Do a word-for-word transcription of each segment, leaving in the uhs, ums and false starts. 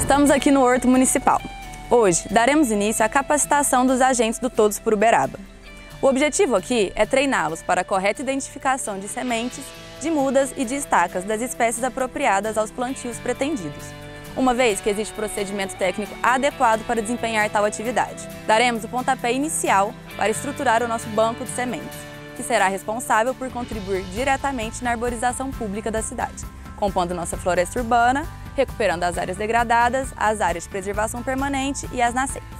Estamos aqui no Horto Municipal. Hoje, daremos início à capacitação dos agentes do Todos por Uberaba. O objetivo aqui é treiná-los para a correta identificação de sementes, de mudas e de estacas das espécies apropriadas aos plantios pretendidos, uma vez que existe procedimento técnico adequado para desempenhar tal atividade. Daremos o pontapé inicial para estruturar o nosso banco de sementes, que será responsável por contribuir diretamente na arborização pública da cidade, compondo nossa floresta urbana, recuperando as áreas degradadas, as áreas de preservação permanente e as nascentes.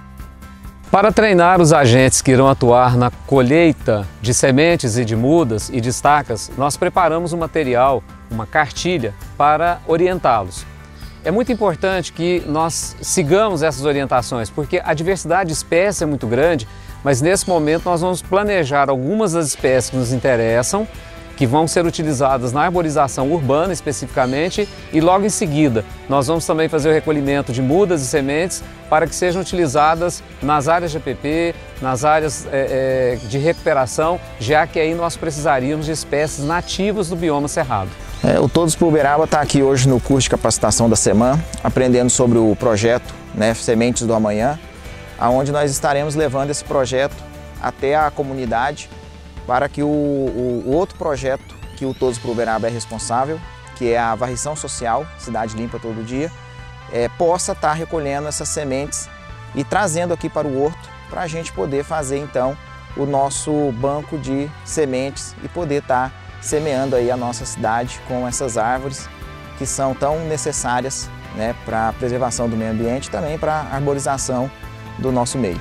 Para treinar os agentes que irão atuar na colheita de sementes e de mudas e de estacas, nós preparamos um material, uma cartilha, para orientá-los. É muito importante que nós sigamos essas orientações, porque a diversidade de espécies é muito grande, mas nesse momento nós vamos planejar algumas das espécies que nos interessam, que vão ser utilizadas na arborização urbana especificamente, e logo em seguida nós vamos também fazer o recolhimento de mudas e sementes para que sejam utilizadas nas áreas de A P P, nas áreas é, é, de recuperação, já que aí nós precisaríamos de espécies nativas do bioma cerrado. É, o Todos por Uberaba está aqui hoje no curso de capacitação da SEMAN, aprendendo sobre o projeto, né, Sementes do Amanhã, onde nós estaremos levando esse projeto até a comunidade, para que o, o, o outro projeto que o Todos por Uberaba é responsável, que é a varrição social, Cidade Limpa Todo Dia, é, possa estar recolhendo essas sementes e trazendo aqui para o horto, para a gente poder fazer então o nosso banco de sementes e poder estar semeando aí a nossa cidade com essas árvores que são tão necessárias, né, para a preservação do meio ambiente e também para a arborização do nosso meio.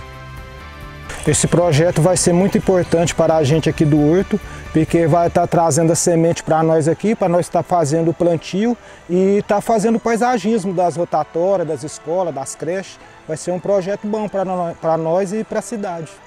Esse projeto vai ser muito importante para a gente aqui do Horto, porque vai estar trazendo a semente para nós aqui, para nós estar fazendo o plantio e estar fazendo o paisagismo das rotatórias, das escolas, das creches. Vai ser um projeto bom para nós e para a cidade.